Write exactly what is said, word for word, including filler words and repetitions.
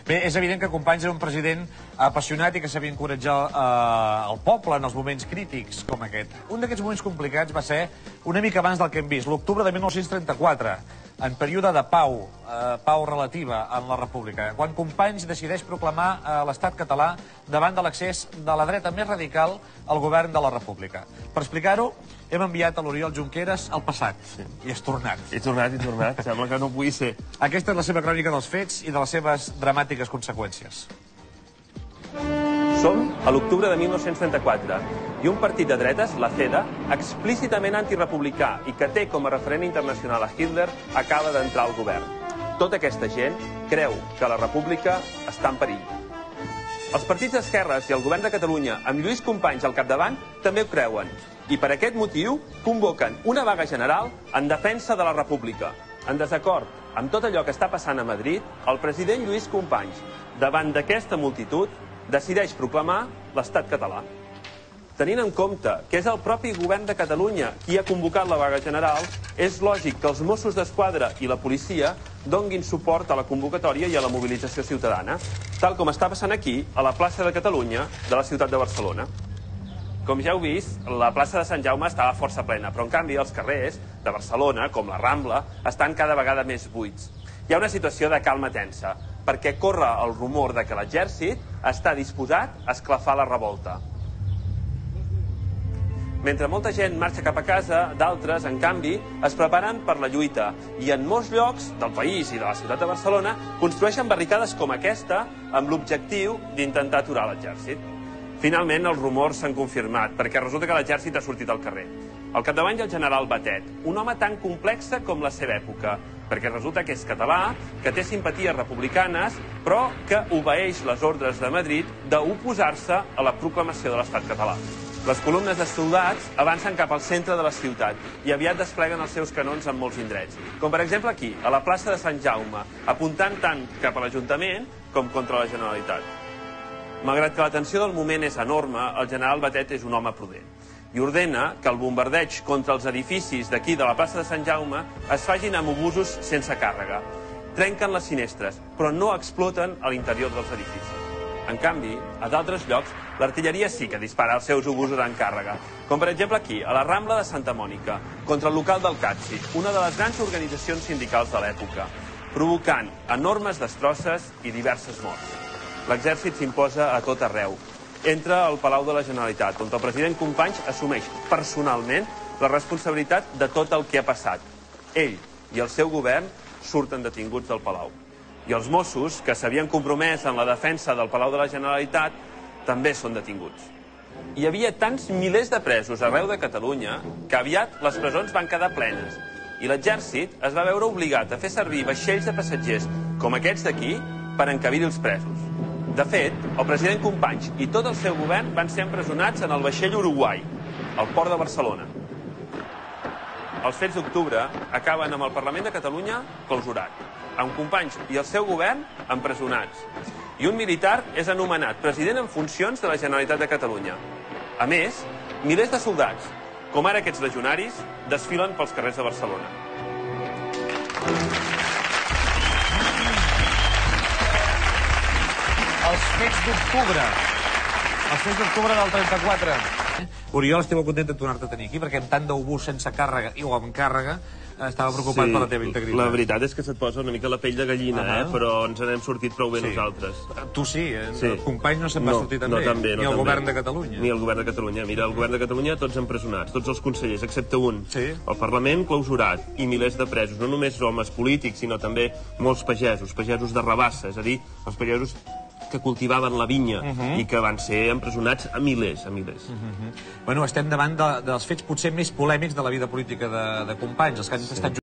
Bé, és evident que Companys era un president apassionat i que sabia encoratjar eh, el poble en els moments crítics com aquest. Un d'aquests moments complicats va ser una mica abans del que hem vist, l'octubre de mil nou-cents trenta-quatre, en període de pau, eh, pau relativa en la República, quan Companys decideix proclamar eh, l'estat català davant de l'accés de la dreta més radical al govern de la República. Per explicar-ho, hem enviat a l'Oriol Junqueras al passat. Sí. I és tornat. He tornat, he tornat. Sembla que no pugui ser. Aquesta és la seva crònica dels fets i de les seves dramàtiques conseqüències. Som a l'octubre de mil nou-cents trenta-quatre i un partit de dretes, la CEDA, explícitament antirepublicà i que té com a referent internacional a Hitler, acaba d'entrar al govern. Tota aquesta gent creu que la república està en perill. Els partits d'esquerres i el govern de Catalunya, amb Lluís Companys al capdavant, també ho creuen. I per aquest motiu convoquen una vaga general en defensa de la república. En desacord amb tot allò que està passant a Madrid, el president Lluís Companys, davant d'aquesta multitud, decideix proclamar l'estat català. Tenint en compte que és el propi govern de Catalunya qui ha convocat la vaga general, és lògic que els Mossos d'Esquadra i la policia donguin suport a la convocatòria i a la mobilització ciutadana, tal com està passant aquí, a la plaça de Catalunya de la ciutat de Barcelona. Com ja heu vist, la plaça de Sant Jaume estava força plena, però en canvi els carrers de Barcelona, com la Rambla, estan cada vegada més buits. Hi ha una situació de calma tensa, perquè corre el rumor de que l'exèrcit està disposat a esclafar la revolta. Mentre molta gent marxa cap a casa, d'altres, en canvi, es preparen per la lluita i en molts llocs del país i de la ciutat de Barcelona construeixen barricades com aquesta amb l'objectiu d'intentar aturar l'exèrcit. Finalment, els rumors s'han confirmat, perquè resulta que l'exèrcit ha sortit al carrer. Al capdavant hi ha el general Batet, un home tan complex com la seva època, perquè resulta que és català, que té simpaties republicanes, però que obeeix les ordres de Madrid d'oposar-se a la proclamació de l'estat català. Les columnes de soldats avancen cap al centre de la ciutat i aviat despleguen els seus canons en molts indrets, com per exemple aquí, a la plaça de Sant Jaume, apuntant tant cap a l'Ajuntament com contra la Generalitat. Malgrat que la tensió del moment és enorme, el general Batet és un home prudent i ordena que el bombardeig contra els edificis d'aquí de la plaça de Sant Jaume es facin amb obusos sense càrrega. Trenquen les finestres, però no exploten a l'interior dels edificis. En canvi, a d'altres llocs, l'artilleria sí que dispara els seus obusos en càrrega, com per exemple aquí, a la Rambla de Santa Mònica, contra el local del Catxi, una de les grans organitzacions sindicals de l'època, provocant enormes destrosses i diverses morts. L'exèrcit s'imposa a tot arreu. Entra al Palau de la Generalitat, on el president Companys assumeix personalment la responsabilitat de tot el que ha passat. Ell i el seu govern surten detinguts del Palau. I els Mossos, que s'havien compromès en la defensa del Palau de la Generalitat, també són detinguts. Hi havia tants milers de presos arreu de Catalunya que aviat les presons van quedar plenes i l'exèrcit es va veure obligat a fer servir vaixells de passatgers com aquests d'aquí per encabir els presos. De fet, el president Companys i tot el seu govern van ser empresonats en el vaixell Uruguai, al port de Barcelona. Els fets d'octubre acaben amb el Parlament de Catalunya clausurat, amb Companys i el seu govern empresonats. I un militar és anomenat president en funcions de la Generalitat de Catalunya. A més, milers de soldats, com ara aquests legionaris, desfilen pels carrers de Barcelona. Els fets d'octubre. Els fets d'octubre del trenta-quatre. Oriol, estic molt content de tornar-te a tenir aquí, perquè amb tant d'obús sense càrrega i o amb càrrega estava preocupat sí, per la teva integritat. La veritat és que se't posa una mica la pell de gallina, uh -huh. eh? Però ens n'hem sortit prou bé sí. nosaltres. Tu sí, eh? sí. El Company no se'n va no, sortir tan no bé, tan bé no ni el tan govern bé. de Catalunya. Ni el govern de Catalunya. Mira, el govern de Catalunya tots empresonats, tots els consellers, excepte un. Sí. El Parlament clausurat i milers de presos, no només homes polítics, sinó també molts pagesos, pagesos de rabassa, és a dir, els pagesos que cultivaven la vinya uh -huh. i que van ser empresonats a milers, a milers. Uh -huh. Bueno, estem davant de, dels fets potser més polèmics de la vida política de, de Companys, els que han sí. estat